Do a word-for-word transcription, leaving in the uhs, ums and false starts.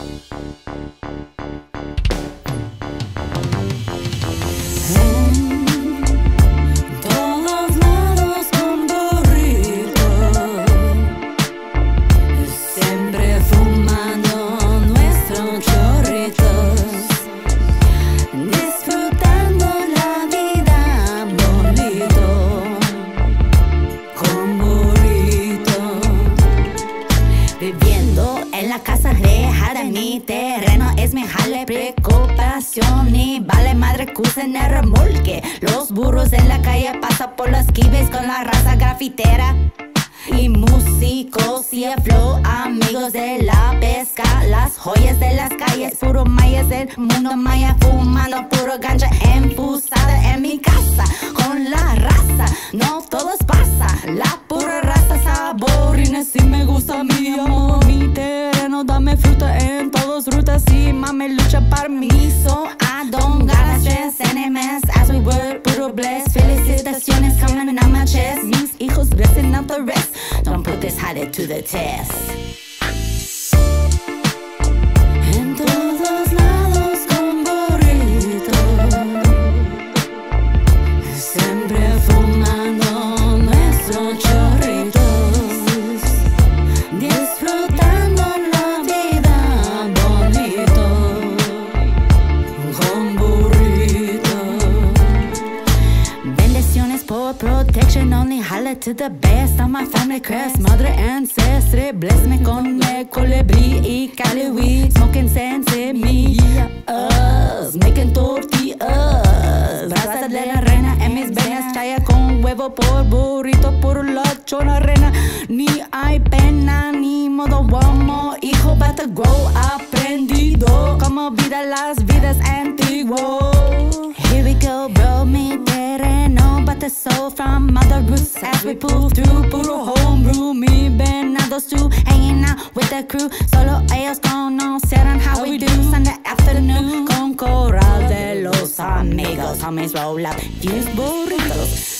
todos lados con burrito, siempre fumando nuestros chorritos, disfrutando la vida bonito, con burrito, viviendo en la casa rejada, mi terreno es mi jale, preocupación y vale madre cusa en el remolque. Los burros en la calle pasan por los kibes con la raza grafitera y músicos y el flow, amigos de la pesca, las joyas de las calles, puro mayas del mundo maya, fumando puro ganja enfusada en mi casa con la raza. No todos pasa, la pura raza saborina, si me gusta mi amor, mi terreno, dame fruta en todas rutas y mame lucha para mí. So I don't gotta stress enemies as we work, puro bless. Felicitaciones coming on my chest, mis hijos blessing out the rest. Don't put this habit to the test. En todos lados con burrito, siempre fumando nuestros chorritos, disfrutando la vida bonito, con burrito. Bendiciones por protection, only holla to the best of my family crest. Mother ancestry, bless me con el colibrí y Cali weed, smoking sense me, us, making tortillas, brasa de la reina en mis venas, chaya con huevo por burrito, por la chona reina. Ni hay pena ni modo, vamos hijo, better grow, aprendido como vida las vidas antiguas. Here we go bro, mi terreno, but the soul from mother roots as we pull through, puro homebrew, mi venados too, hanging out with the crew, solo ellos conocerán how we do. Sunday afternoon con corral de los amigos, homies roll up, fuse burritos.